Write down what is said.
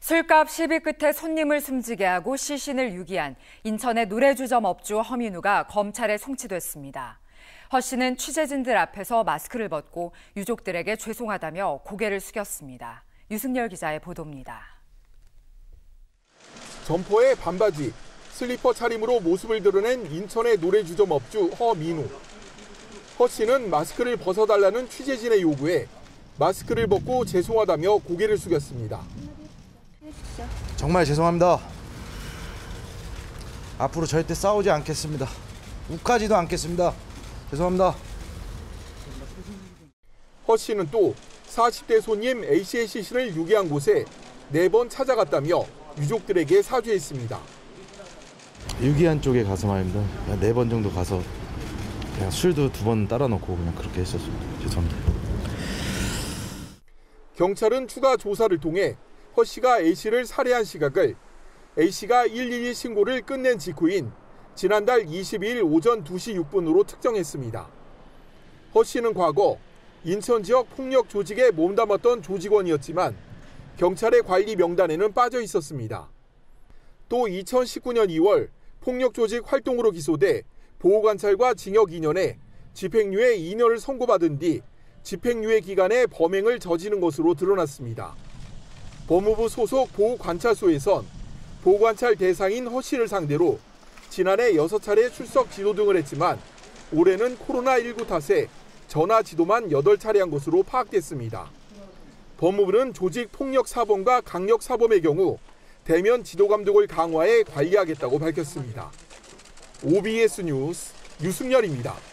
술값 시비 끝에 손님을 숨지게 하고 시신을 유기한 인천의 노래주점 업주 허민우가 검찰에 송치됐습니다. 허 씨는 취재진들 앞에서 마스크를 벗고 유족들에게 죄송하다며 고개를 숙였습니다. 유승열 기자의 보도입니다. 점퍼에 반바지, 슬리퍼 차림으로 모습을 드러낸 인천의 노래주점 업주 허민우. 허 씨는 마스크를 벗어달라는 취재진의 요구에 마스크를 벗고 죄송하다며 고개를 숙였습니다. 정말 죄송합니다. 앞으로 절대 싸우지 않겠습니다. 욱하지도 않겠습니다. 죄송합니다. 허 씨는 또 40대 손님 A씨의 시신을 유기한 곳에 4번 찾아갔다며 유족들에게 사죄했습니다. 유기한 쪽에 가서 말입니다. 4번 정도 가서 그냥 술도 2번 따라 놓고 그냥 그렇게 했었습니다. 죄송합니다. 경찰은 추가 조사를 통해 허 씨가 A씨를 살해한 시각을 A씨가 112 신고를 끝낸 직후인 지난달 22일 오전 2시 6분으로 특정했습니다. 허 씨는 과거 인천 지역 폭력 조직에 몸담았던 조직원이었지만 경찰의 관리 명단에는 빠져 있었습니다. 또 2019년 2월 폭력 조직 활동으로 기소돼 보호관찰과 징역 2년에 집행유예 2년을 선고받은 뒤 집행유예 기간에 범행을 저지른 것으로 드러났습니다. 법무부 소속 보호관찰소에선 보호관찰 대상인 허 씨를 상대로 지난해 6차례 출석 지도 등을 했지만 올해는 코로나19 탓에 전화 지도만 8차례 한 것으로 파악됐습니다. 법무부는 조직 폭력 사범과 강력 사범의 경우 대면 지도 감독을 강화해 관리하겠다고 밝혔습니다. OBS 뉴스 유승열입니다.